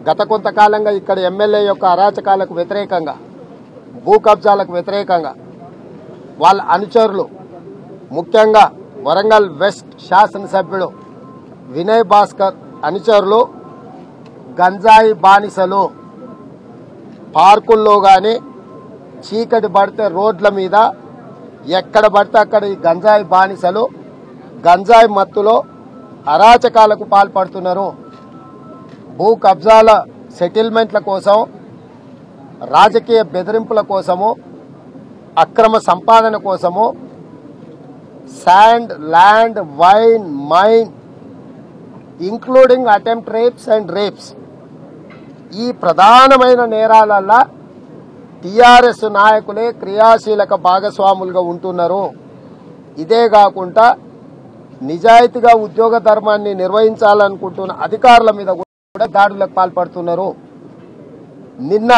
గత కొంతకాలంగా ఇక్కడ ఎమ్మెల్యే యొక్క అరాచకాలకు వ్యతిరేకంగా, భూ కబ్జాలకు వ్యతిరేకంగా వాళ్ళ అనుచరులు, ముఖ్యంగా వరంగల్ వెస్ట్ శాసనసభ్యుడు వినయ్ భాస్కర్ అనుచరులు గంజాయి బానిసలు పార్కుల్లో కానీ చీకటి పడితే రోడ్ల మీద ఎక్కడ పడితే అక్కడ ఈ గంజాయి బానిసలు గంజాయి మత్తులో అరాచకాలకు పాల్పడుతున్నారు. భూ కబ్జాల సెటిల్మెంట్ల కోసం, రాజకీయ బెదిరింపుల కోసము, అక్రమ సంపాదన కోసము, sand, land, wine, mine including attempt rapes and rapes, ఈ ప్రధానమైన నేరాలల్లా టీఆర్ఎస్ నాయకులే క్రియాశీలక భాగస్వాములుగా ఉంటున్నారు. ఇదే కాకుండా నిజాయితీగా ఉద్యోగ ధర్మాన్ని నిర్వహించాలనుకుంటున్న అధికారుల మీద కూడా దాడులకు పాల్పడుతున్నారు. నిన్న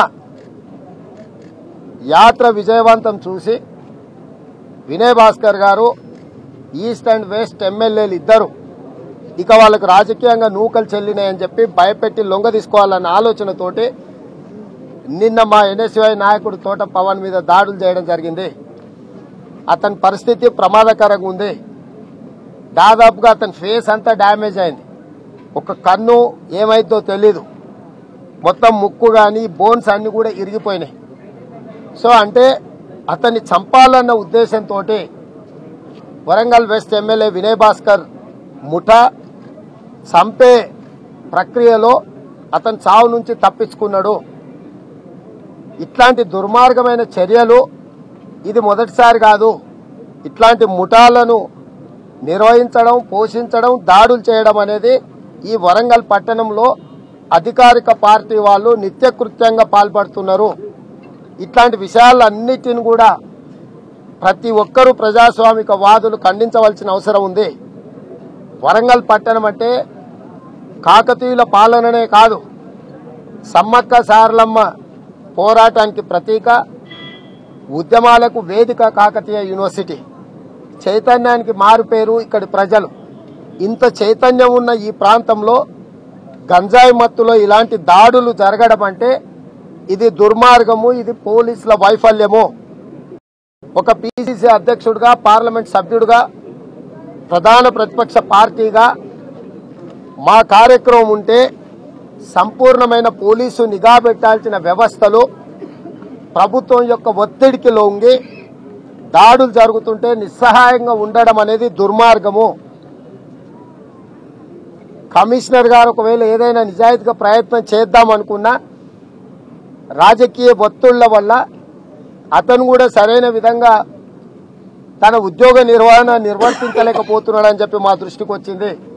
యాత్ర విజయవంతం చూసి వినయ్ భాస్కర్ గారు, ఈస్ట్ అండ్ వెస్ట్ ఎమ్మెల్యేలు ఇద్దరు ఇక వాళ్ళకు రాజకీయంగా నూకలు చెల్లినాయని చెప్పి భయపెట్టి లొంగ తీసుకోవాలన్న ఆలోచనతోటి నిన్న మా ఎన్ఎస్వై నాయకుడు తోట పవన్ మీద దాడులు చేయడం జరిగింది. అతని పరిస్థితి ప్రమాదకరంగా ఉంది. దాదాపుగా అతని ఫేస్ అంతా డ్యామేజ్ అయింది. ఒక కన్ను ఏమైందో తెలీదు, మొత్తం ముక్కు కానీ బోన్స్ అన్ని కూడా ఇరిగిపోయినాయి. సో అంటే అతన్ని చంపాలన్న ఉద్దేశంతో వరంగల్ వెస్ట్ ఎమ్మెల్యే వినయ్ భాస్కర్ ముఠా చంపే ప్రక్రియలో అతను చావు నుంచి తప్పించుకున్నాడు. ఇట్లాంటి దుర్మార్గమైన చర్యలు ఇది మొదటిసారి కాదు. ఇట్లాంటి ముఠాలను నిర్వహించడం, పోషించడం, దాడులు చేయడం అనేది ఈ వరంగల్ పట్టణంలో అధికారిక పార్టీ వాళ్ళు నిత్యకృత్యంగా పాల్పడుతున్నారు. ఇట్లాంటి విషయాలన్నిటిని కూడా ప్రతి ఒక్కరూ ప్రజాస్వామిక వాదులు ఖండించవలసిన అవసరం ఉంది. వరంగల్ పట్టణం అంటే కాకతీయుల పాలననే కాదు, సమ్మక్క సారలమ్మ పోరాటానికి ప్రతీక, ఉద్యమాలకు వేదిక కాకతీయ యూనివర్సిటీ, చైతన్యానికి మారుపేరు ఇక్కడి ప్రజలు. ఇంత చైతన్యం ఉన్న ఈ ప్రాంతంలో గంజాయి మత్తులో ఇలాంటి దాడులు జరగడం అంటే ఇది దుర్మార్గము, ఇది పోలీసుల వైఫల్యము. ఒక పిసిసి అధ్యక్షుడిగా, పార్లమెంట్ సభ్యుడిగా, ప్రధాన ప్రతిపక్ష పార్టీగా మా కార్యక్రమం ఉంటే సంపూర్ణమైన పోలీసు నిఘా పెట్టాల్సిన వ్యవస్థలు ప్రభుత్వం యొక్క ఒత్తిడికి లొంగి దాడులు జరుగుతుంటే నిస్సహాయంగా ఉండడం అనేది దుర్మార్గము. కమిషనర్ గారు ఒకవేళ ఏదైనా నిజాయితీగా ప్రయత్నం చేద్దామనుకున్నా రాజకీయ ఒత్తిళ్ల వల్ల అతను కూడా సరైన విధంగా తన ఉద్యోగ నిర్వహణ నిర్వర్తించలేకపోతున్నాడని చెప్పి మా దృష్టికి వచ్చింది.